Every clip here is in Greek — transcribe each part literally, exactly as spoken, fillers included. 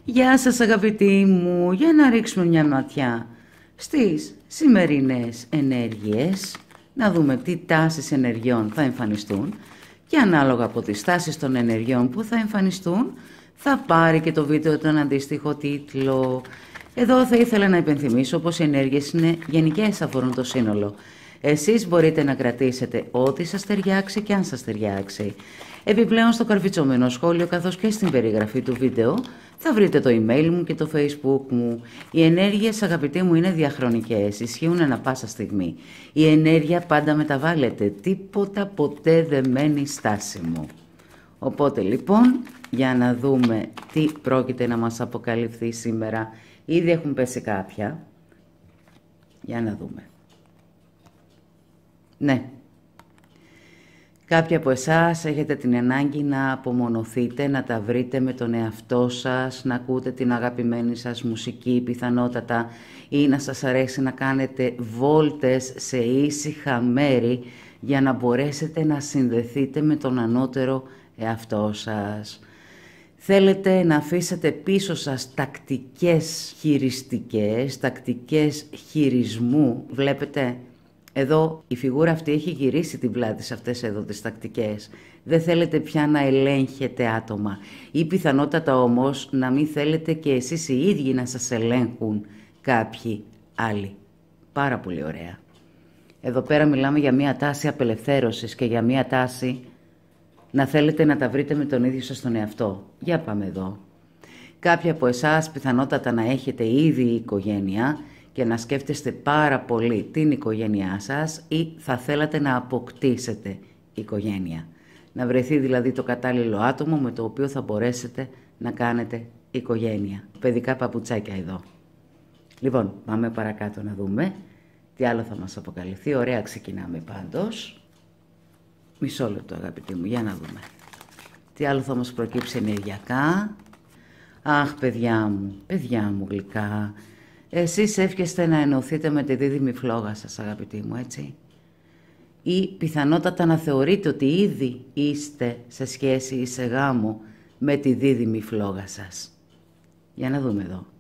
Γεια σας αγαπητοί μου, για να ρίξουμε μια ματιά στις σημερινές ενέργειες, να δούμε τι τάσεις ενεργειών θα εμφανιστούν και ανάλογα από τις τάσεις των ενεργειών που θα εμφανιστούν θα πάρει και το βίντεο τον αντίστοιχο τίτλο. Εδώ θα ήθελα να υπενθυμίσω πως οι ενέργειες είναι γενικές, αφορούν το σύνολο. Εσείς μπορείτε να κρατήσετε ό,τι σας ταιριάξει και αν σας ταιριάξει. Επιπλέον στο καρφιτσόμενο σχόλιο καθώς και στην περιγραφή του βίντεο θα βρείτε το email μου και το facebook μου. Οι ενέργειες αγαπητοί μου είναι διαχρονικές, ισχύουν ανα πάσα στιγμή. Η ενέργεια πάντα μεταβάλλεται, τίποτα ποτέ δεν μένει στάσιμο. Οπότε λοιπόν για να δούμε τι πρόκειται να μας αποκαλυφθεί σήμερα. Ήδη έχουν πέσει κάποια. Για να δούμε. Ναι. Κάποιοι από εσάς έχετε την ανάγκη να απομονωθείτε, να τα βρείτε με τον εαυτό σας, να ακούτε την αγαπημένη σας μουσική πιθανότατα ή να σας αρέσει να κάνετε βόλτες σε ήσυχα μέρη για να μπορέσετε να συνδεθείτε με τον ανώτερο εαυτό σας. Θέλετε να αφήσετε πίσω σας τακτικές χειριστικές, τακτικές χειρισμού, βλέπετε. Εδώ η φιγούρα αυτή έχει γυρίσει την πλάτη σε αυτές εδώ τις τακτικές. Δεν θέλετε πια να ελέγχετε άτομα ή πιθανότατα όμως να μην θέλετε και εσείς οι ίδιοι να σας ελέγχουν κάποιοι άλλοι. Πάρα πολύ ωραία. Εδώ πέρα μιλάμε για μια τάση απελευθέρωσης και για μια τάση να θέλετε να τα βρείτε με τον ίδιο σας τον εαυτό. Για πάμε εδώ. Κάποιοι από εσάς πιθανότατα να έχετε ήδη οικογένεια και να σκέφτεστε πάρα πολύ την οικογένειά σας ή θα θέλατε να αποκτήσετε οικογένεια. Να βρεθεί δηλαδή το κατάλληλο άτομο με το οποίο θα μπορέσετε να κάνετε οικογένεια. Παιδικά παπουτσάκια εδώ. Λοιπόν, πάμε παρακάτω να δούμε τι άλλο θα μας αποκαλυφθεί. Ωραία, ξεκινάμε πάντως. Μισό λεπτό αγαπητοί μου, για να δούμε. Τι άλλο θα μας προκύψει ενεργειακά. Αχ, παιδιά μου, παιδιά μου γλυκά. Εσείς εύχεστε να ενωθείτε με τη δίδυμη φλόγα σας, αγαπητοί μου, έτσι. Ή πιθανότατα να θεωρείτε ότι ήδη είστε σε σχέση ή σε γάμο με τη δίδυμη φλόγα σας. Για να δούμε εδώ.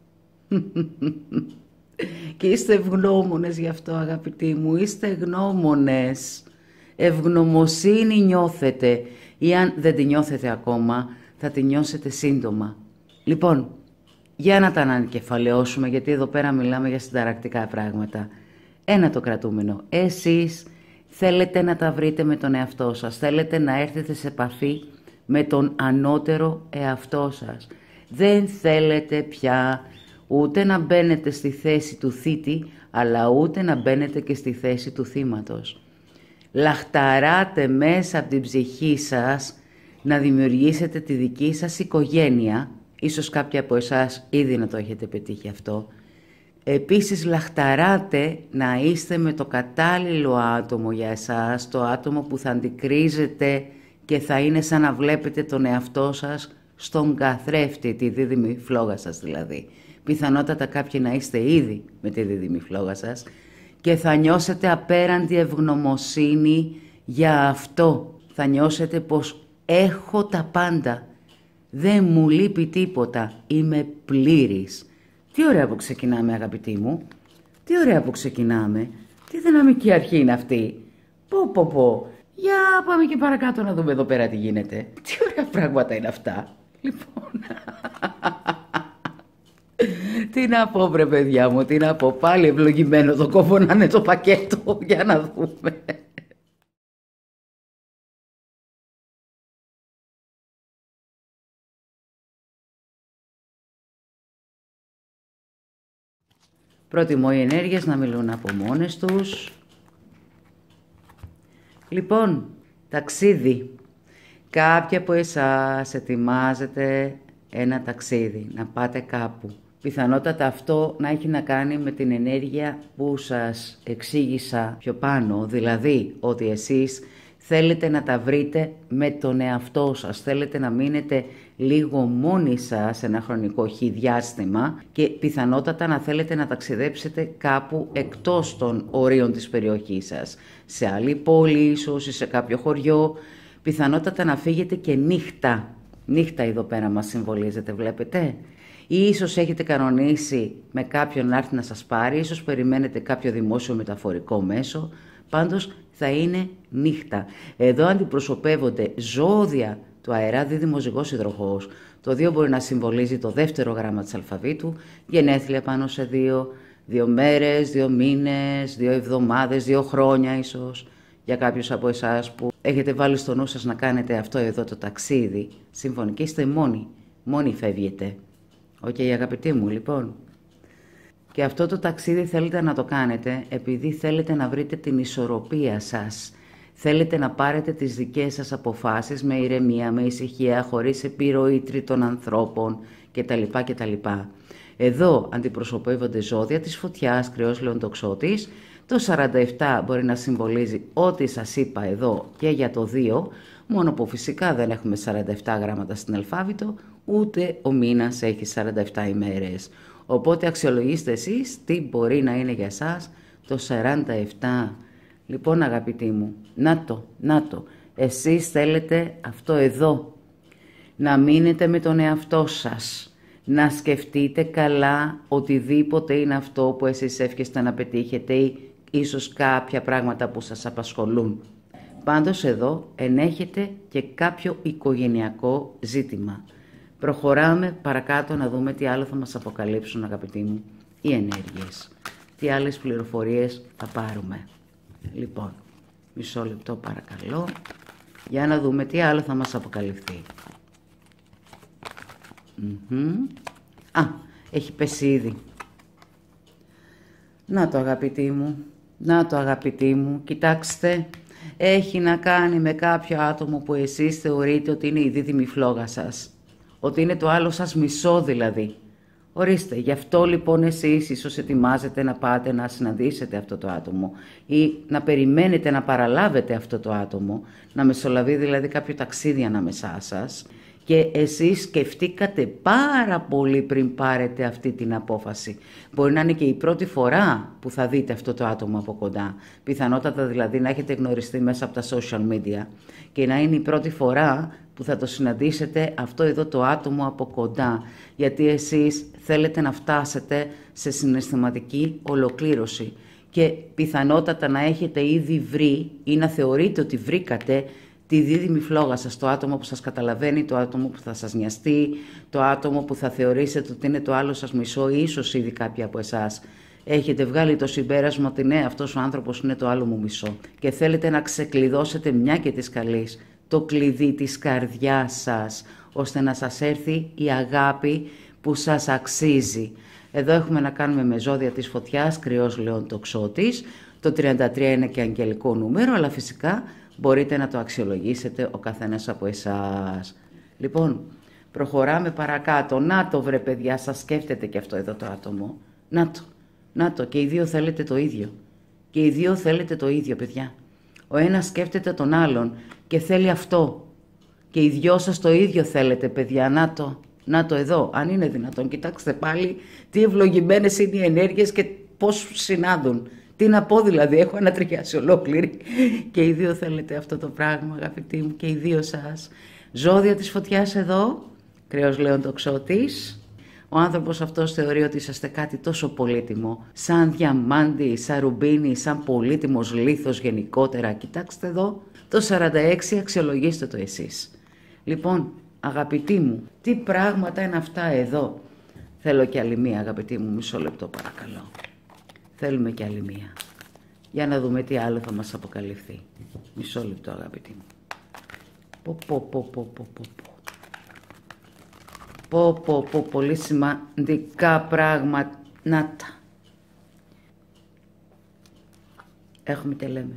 Και είστε ευγνώμονες γι' αυτό, αγαπητοί μου, είστε ευγνώμονες. Ευγνωμοσύνη νιώθετε ή αν δεν τη νιώθετε ακόμα, θα τη νιώσετε σύντομα. Λοιπόν, για να τα ανακεφαλαιώσουμε, γιατί εδώ πέρα μιλάμε για συνταρακτικά πράγματα. Ένα το κρατούμενο. Εσείς θέλετε να τα βρείτε με τον εαυτό σας. Θέλετε να έρθετε σε επαφή με τον ανώτερο εαυτό σας. Δεν θέλετε πια ούτε να μπαίνετε στη θέση του θήτη, αλλά ούτε να μπαίνετε και στη θέση του θύματος. Λαχταράτε μέσα από την ψυχή σας να δημιουργήσετε τη δική σας οικογένεια. Ίσως κάποιοι από εσάς ήδη να το έχετε πετύχει αυτό. Επίσης λαχταράτε να είστε με το κατάλληλο άτομο για εσάς, το άτομο που θα αντικρίζετε και θα είναι σαν να βλέπετε τον εαυτό σας στον καθρέφτη, τη δίδυμη φλόγα σας δηλαδή. Πιθανότατα κάποιοι να είστε ήδη με τη δίδυμη φλόγα σας και θα νιώσετε απέραντη ευγνωμοσύνη για αυτό. Θα νιώσετε πως έχω τα πάντα. Δεν μου λείπει τίποτα. Είμαι πλήρης. Τι ωραία που ξεκινάμε, αγαπητοί μου. Τι ωραία που ξεκινάμε. Τι δυναμική αρχή είναι αυτή. Πω πω πω. Για πάμε και παρακάτω να δούμε εδώ πέρα τι γίνεται. Τι ωραία πράγματα είναι αυτά. Λοιπόν. Τι να πω βρε παιδιά μου. Τι να πω. Πάλι ευλογημένο το κόβω να είναι το πακέτο. Για να δούμε. Προτιμώ οι ενέργειες να μιλούν από μόνες τους. Λοιπόν, ταξίδι. Κάποιοι από εσάς ετοιμάζετε ένα ταξίδι, να πάτε κάπου. Πιθανότατα αυτό να έχει να κάνει με την ενέργεια που σας εξήγησα πιο πάνω. Δηλαδή, ότι εσείς θέλετε να τα βρείτε με τον εαυτό σας. Θέλετε να μείνετε λίγο μόνοι σας ένα χρονικό χι διάστημα και πιθανότατα να θέλετε να ταξιδέψετε κάπου εκτός των ορίων της περιοχής σας. Σε άλλη πόλη ίσως ή σε κάποιο χωριό. Πιθανότατα να φύγετε και νύχτα. Νύχτα εδώ πέρα μας συμβολίζεται, βλέπετε. ή ίσως έχετε κανονίσει με κάποιον να έρθει να σας πάρει, ίσως περιμένετε κάποιο δημόσιο μεταφορικό μέσο, πάντως θα είναι νύχτα. Εδώ αντιπροσωπεύονται ζώδια του αέρα, δίδυμος, ζυγός, υδροχόος. Το δύο μπορεί να συμβολίζει το δεύτερο γράμμα της αλφαβήτου, γενέθλια πάνω σε δύο, δύο μέρες, δύο μήνες, δύο εβδομάδες, δύο χρόνια ίσως. Για κάποιους από εσάς που έχετε βάλει στο νου σας να κάνετε αυτό εδώ το ταξίδι, σύμφωνοι και είστε μόνοι, μόνοι φεύγετε. Οκ, okay, αγαπητοί μου, λοιπόν. Και αυτό το ταξίδι θέλετε να το κάνετε επειδή θέλετε να βρείτε την ισορροπία σας. Θέλετε να πάρετε τις δικές σας αποφάσεις με ηρεμία, με ησυχία, χωρίς επιρροή τρίτων ανθρώπων κτλ. κτλ. Εδώ αντιπροσωπεύονται ζώδια της φωτιάς, Κρυός, Λέων, Τοξότης. Το σαράντα επτά μπορεί να συμβολίζει ό,τι σας είπα εδώ και για το δύο, μόνο που φυσικά δεν έχουμε σαράντα επτά γράμματα στην αλφάβητο, ούτε ο μήνας έχει σαράντα επτά ημέρες. Οπότε αξιολογήστε εσείς τι μπορεί να είναι για εσάς το σαράντα επτά. Λοιπόν αγαπητοί μου, να το, να το, εσείς θέλετε αυτό εδώ, να μείνετε με τον εαυτό σας, να σκεφτείτε καλά οτιδήποτε είναι αυτό που εσείς εύχεστε να πετύχετε ή ίσως κάποια πράγματα που σας απασχολούν. Πάντως εδώ ενέχεται και κάποιο οικογενειακό ζήτημα. Προχωράμε παρακάτω να δούμε τι άλλο θα μας αποκαλύψουν, αγαπητοί μου, οι ενέργειες. Τι άλλες πληροφορίες θα πάρουμε. Λοιπόν, μισό λεπτό παρακαλώ, για να δούμε τι άλλο θα μας αποκαλυφθεί. Mm-hmm. Α, έχει πέσει ήδη. Να το αγαπητοί μου, να το αγαπητοί μου, κοιτάξτε, έχει να κάνει με κάποιο άτομο που εσείς θεωρείτε ότι είναι η δίδυμη φλόγα σας. Ότι είναι το άλλο σας μισό δηλαδή. Ορίστε, γι' αυτό λοιπόν εσείς ίσως ετοιμάζετε να πάτε να συναντήσετε αυτό το άτομο ή να περιμένετε να παραλάβετε αυτό το άτομο, να μεσολαβεί δηλαδή κάποιο ταξίδι ανάμεσά σας και εσείς σκεφτήκατε πάρα πολύ πριν πάρετε αυτή την απόφαση. Μπορεί να είναι και η πρώτη φορά που θα δείτε αυτό το άτομο από κοντά. Πιθανότατα δηλαδή να έχετε γνωριστεί μέσα από τα social media και να είναι η πρώτη φορά που θα το συναντήσετε αυτό εδώ το άτομο από κοντά, γιατί εσείς θέλετε να φτάσετε σε συναισθηματική ολοκλήρωση και πιθανότατα να έχετε ήδη βρει ή να θεωρείτε ότι βρήκατε τη δίδυμη φλόγα σας, το άτομο που σας καταλαβαίνει, το άτομο που θα σας νοιαστεί, το άτομο που θα θεωρήσετε ότι είναι το άλλο σας μισό ή ίσως ήδη κάποιοι από εσάς έχετε βγάλει το συμπέρασμα ότι ναι, αυτός ο άνθρωπος είναι το άλλο μου μισό και θέλετε να ξεκλειδώσετε μια και της καλής το κλειδί της καρδιάς σας, ώστε να σας έρθει η αγάπη που σας αξίζει. Εδώ έχουμε να κάνουμε με ζώδια της φωτιάς, Κρυός, Λέων, Τοξότης. Το τριάντα τρία είναι και αγγελικό νούμερο, αλλά φυσικά μπορείτε να το αξιολογήσετε ο καθένας από εσάς. Λοιπόν, προχωράμε παρακάτω. Να το βρε παιδιά, σας σκέφτεται και αυτό εδώ το άτομο. Να το, να το, και οι δύο θέλετε το ίδιο. Και οι δύο θέλετε το ίδιο, παιδιά. Ο ένας σκέφτεται τον άλλον και θέλει αυτό. Και οι δυο σας το ίδιο θέλετε, παιδιά. Να το, να το εδώ, αν είναι δυνατόν. Κοιτάξτε πάλι τι ευλογημένες είναι οι ενέργειες και πώς συνάδουν. Τι να πω δηλαδή, έχω ανατριχιάσει ολόκληρη. Και οι δύο θέλετε αυτό το πράγμα, αγαπητοί μου, και οι δύο σας. Ζώδια της φωτιάς εδώ, Κρυός, Λέων, Τοξότης. Ο άνθρωπος αυτός θεωρεί ότι είσαστε κάτι τόσο πολύτιμο, σαν διαμάντι, σαν ρουμπίνι, σαν πολύτιμος λίθος γενικότερα. Κοιτάξτε εδώ, το σαράντα έξι αξιολογήστε το εσείς. Λοιπόν, αγαπητοί μου, τι πράγματα είναι αυτά εδώ. Θέλω και άλλη μία, αγαπητοί μου, μισό λεπτό παρακαλώ. Θέλουμε και άλλη μία. Για να δούμε τι άλλο θα μας αποκαλυφθεί. Μισό λεπτό, αγαπητοί μου. Πω, πω, πω, πω, πω, πω. Πω, πω, πω, πολύ σημαντικά πράγματα. Να τα. Έχουμε τι λέμε.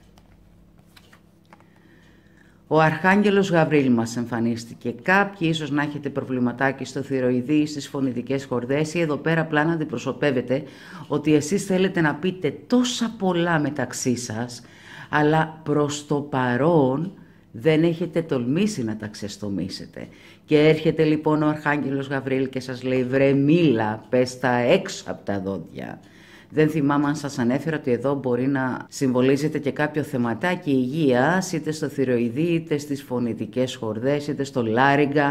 Ο Αρχάγγελος Γαβρίλ μας εμφανίστηκε. Κάποιοι ίσως να έχετε προβληματάκι στο θηροειδή ή στις φωνητικές χορδές ή εδώ πέρα απλά να αντιπροσωπεύετε ότι εσείς θέλετε να πείτε τόσα πολλά μεταξύ σας, αλλά προς το παρόν δεν έχετε τολμήσει να τα ξεστομίσετε. Και έρχεται λοιπόν ο Αρχάγγελος Γαβρίλ και σας λέει βρε μίλα, πες τα έξω από τα δόντια. Δεν θυμάμαι αν σας ανέφερα ότι εδώ μπορεί να συμβολίζεται και κάποιο θεματάκι υγείας, είτε στο θηροειδή, είτε στις φωνητικές χορδές, είτε στο λάριγκα.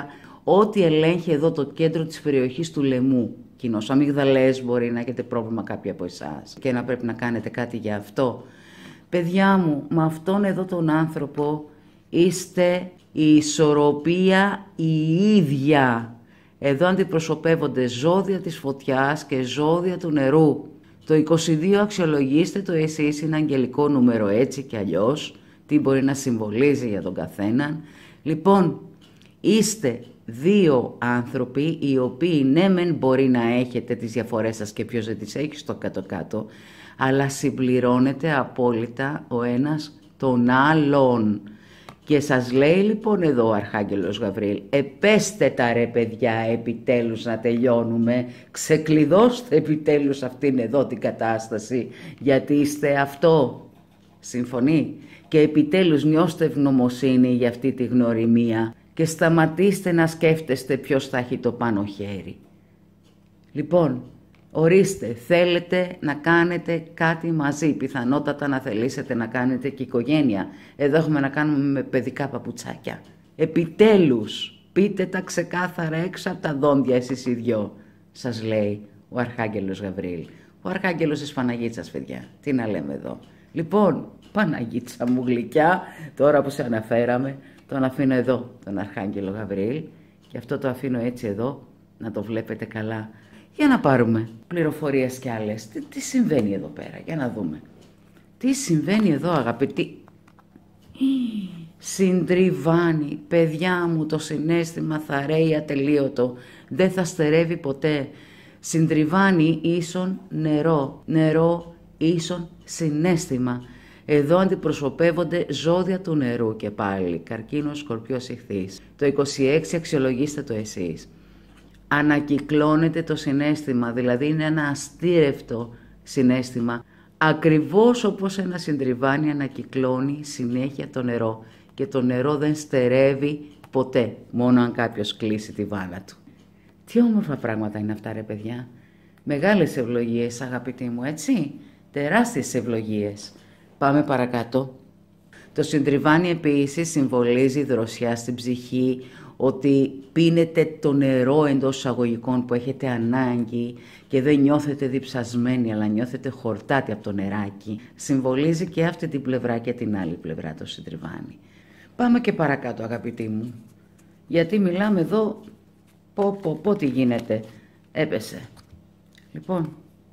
ό,τι ελέγχει εδώ το κέντρο της περιοχής του λαιμού. Κοινώς αμυγδαλές, μπορεί να έχετε πρόβλημα κάποιοι από εσάς και να πρέπει να κάνετε κάτι για αυτό. Παιδιά μου, με αυτόν εδώ τον άνθρωπο είστε η ισορροπία η ίδια. Εδώ αντιπροσωπεύονται ζώδια της φωτιάς και ζώδια του νερού. Το είκοσι δύο αξιολογήστε το εσείς, είναι αγγελικό νούμερο έτσι και αλλιώς, τι μπορεί να συμβολίζει για τον καθέναν. Λοιπόν, είστε δύο άνθρωποι οι οποίοι ναι μεν μπορεί να έχετε τις διαφορές σας και ποιος δεν τις έχει στο κάτω-κάτω, αλλά συμπληρώνετε απόλυτα ο ένας τον άλλον. Και σας λέει λοιπόν εδώ ο Αρχάγγελος Γαβριήλ, επέστε τα ρε παιδιά επιτέλους να τελειώνουμε, ξεκλειδώστε επιτέλους αυτήν εδώ την κατάσταση, γιατί είστε αυτό. Συμφωνεί? Και επιτέλους νιώστε ευγνωμοσύνη για αυτή τη γνωριμία και σταματήστε να σκέφτεστε ποιος θα έχει το πάνω χέρι. Λοιπόν, ορίστε, θέλετε να κάνετε κάτι μαζί, πιθανότατα να θελήσετε να κάνετε και οικογένεια. Εδώ έχουμε να κάνουμε με παιδικά παπουτσάκια. Επιτέλους, πείτε τα ξεκάθαρα έξω από τα δόντια εσείς οι δυο, σας λέει ο Αρχάγγελος Γαβριήλ. Ο Αρχάγγελος της Παναγίτσας, παιδιά, τι να λέμε εδώ. Λοιπόν, Παναγίτσα μου γλυκιά, τώρα που σε αναφέραμε, τον αφήνω εδώ, τον Αρχάγγελο Γαβριήλ, και αυτό το αφήνω έτσι εδώ, να το βλέπετε καλά. Για να πάρουμε πληροφορίες κι άλλες. Τι, τι συμβαίνει εδώ πέρα, για να δούμε. Τι συμβαίνει εδώ, αγαπητοί. Συντριβάνει, παιδιά μου, το συναίσθημα θα ρέει ατελείωτο. Δεν θα στερεύει ποτέ. Συντριβάνει ίσον νερό. Νερό ίσον συναίσθημα. Εδώ αντιπροσωπεύονται ζώδια του νερού και πάλι. Καρκίνος, Σκορπιός, Ιχθύς. Το είκοσι έξι αξιολογήστε το εσείς. Ανακυκλώνεται το συναίσθημα, δηλαδή είναι ένα αστήρευτο συναίσθημα, ακριβώς όπως ένα συντριβάνι ανακυκλώνει συνέχεια το νερό και το νερό δεν στερεύει ποτέ, μόνο αν κάποιος κλείσει τη βάνα του. Τι όμορφα πράγματα είναι αυτά ρε παιδιά, μεγάλες ευλογίες αγαπητοί μου, έτσι, τεράστιες ευλογίες. Πάμε παρακάτω. Το συντριβάνι επίσης συμβολίζει δροσιά στην ψυχή, ότι πίνετε το νερό εντός εισαγωγικών που έχετε ανάγκη και δεν νιώθετε διψασμένοι, αλλά νιώθετε χορτάτη από το νεράκι. Συμβολίζει και αυτή την πλευρά και την άλλη πλευρά το συντριβάνι. Πάμε και παρακάτω αγαπητοί μου, γιατί μιλάμε εδώ, πω πω πω τι γίνεται, έπεσε. Λοιπόν,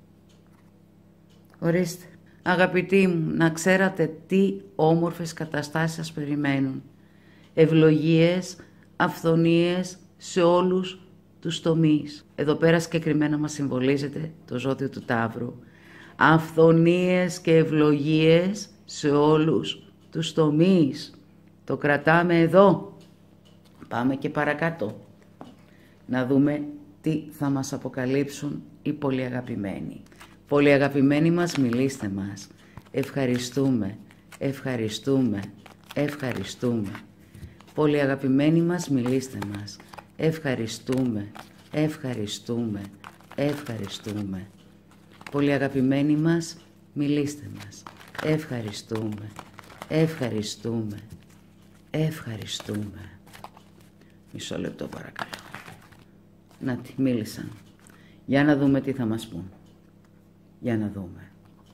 ορίστε, αγαπητοί μου, να ξέρατε τι όμορφες καταστάσεις σας περιμένουν. Ευλογίες, αυθονίες σε όλους τους τομείς. Εδώ πέρα συγκεκριμένα μας συμβολίζεται το ζώδιο του Ταύρου. Αυθονίες και ευλογίες σε όλους τους τομείς. Το κρατάμε εδώ. Πάμε και παρακάτω. Να δούμε τι θα μας αποκαλύψουν οι πολύ αγαπημένοι. Πολύ αγαπημένοι μας, μιλήστε μας. Ευχαριστούμε, ευχαριστούμε, ευχαριστούμε. Πολύ αγαπημένοι μας, μιλήστε μας. Ευχαριστούμε, ευχαριστούμε, ευχαριστούμε. Πολύ αγαπημένοι μας, μιλήστε μας. Ευχαριστούμε, ευχαριστούμε, ευχαριστούμε. Μισό λεπτό παρακαλώ. Να τη μίλησαν. Για να δούμε τι θα μας πούν. Για να δούμε.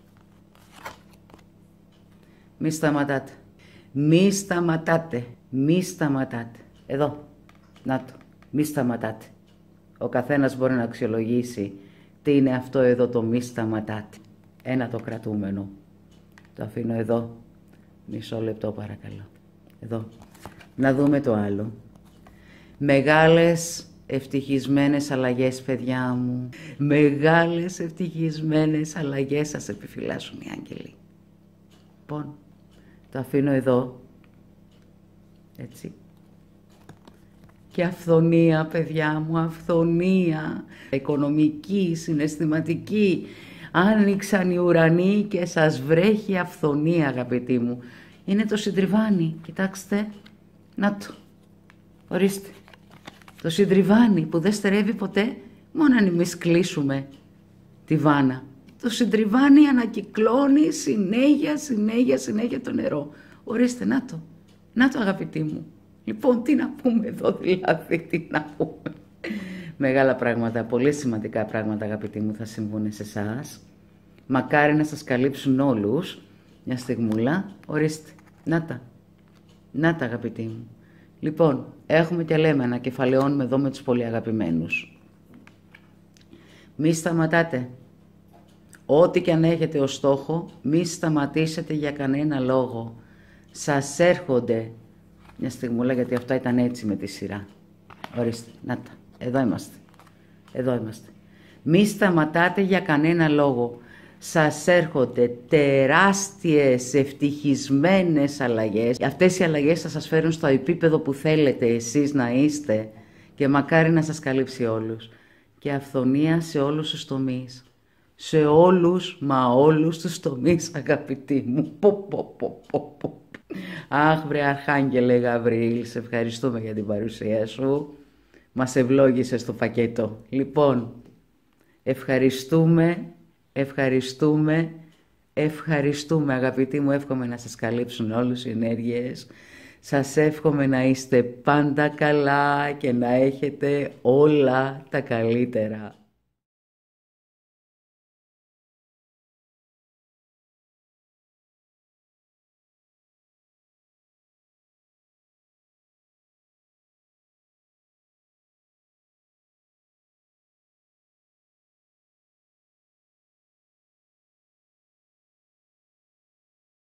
Μη σταματάτε. Μη σταματάτε. Μη σταματάτε. Εδώ. Να το. Μη σταματάτε. Ο καθένας μπορεί να αξιολογήσει τι είναι αυτό εδώ το μη σταματάτε. Ένα το κρατούμενο. Το αφήνω εδώ. Μισό λεπτό παρακαλώ. Εδώ. Να δούμε το άλλο. Μεγάλες ευτυχισμένες αλλαγές, παιδιά μου. Μεγάλες ευτυχισμένες αλλαγές σας επιφυλάσσουν οι άγγελοι. Λοιπόν, το αφήνω εδώ. Έτσι. Και αυθονία, παιδιά μου, αυθονία. Οικονομική, συναισθηματική. Άνοιξαν οι ουρανοί και σας βρέχει αυθονία, αγαπητοί μου. Είναι το συντριβάνι, κοιτάξτε. Να το. Ορίστε. Το συντριβάνι που δεν στερεύει ποτέ, μόνο αν εμείς κλείσουμε τη βάνα. Το συντριβάνι ανακυκλώνει συνέχεια, συνέχεια, συνέχεια το νερό. Ορίστε, να το. Να το αγαπητοί μου. Λοιπόν, τι να πούμε εδώ δηλαδή, τι να πούμε. Μεγάλα πράγματα, πολύ σημαντικά πράγματα, αγαπητοί μου, θα συμβούν σε εσάς. Μακάρι να σας καλύψουν όλους. Μια στιγμούλα, ορίστε. Να τα. Να τα, αγαπητοί μου. Λοιπόν, έχουμε και λέμε, ανακεφαλαιώνουμε εδώ με τους πολύ αγαπημένους. Μη σταματάτε. Ό,τι και αν έχετε ως στόχο, μη σταματήσετε για κανένα λόγο. Σας έρχονται. Μια στιγμούλα, γιατί αυτά ήταν έτσι με τη σειρά. Ορίστε, να τα. Εδώ είμαστε. Εδώ είμαστε. Μη σταματάτε για κανένα λόγο. Σας έρχονται τεράστιες ευτυχισμένες αλλαγές. Αυτές οι αλλαγές θα σας φέρουν στο επίπεδο που θέλετε εσείς να είστε και μακάρι να σας καλύψει όλους. Και αυθονία σε όλους τους τομείς. Σε όλους, μα όλους τους τομείς, αγαπητοί μου. Πω, πω, πω, πω, πω. Αχ, βρε Αρχάγγελε Γαβριήλ, σε ευχαριστούμε για την παρουσία σου. Μας ευλόγησες στο πακέτο. Λοιπόν, ευχαριστούμε, ευχαριστούμε, ευχαριστούμε, αγαπητοί μου. Εύχομαι να σας καλύψουν όλους οι ενέργειες. Σας εύχομαι να είστε πάντα καλά και να έχετε όλα τα καλύτερα.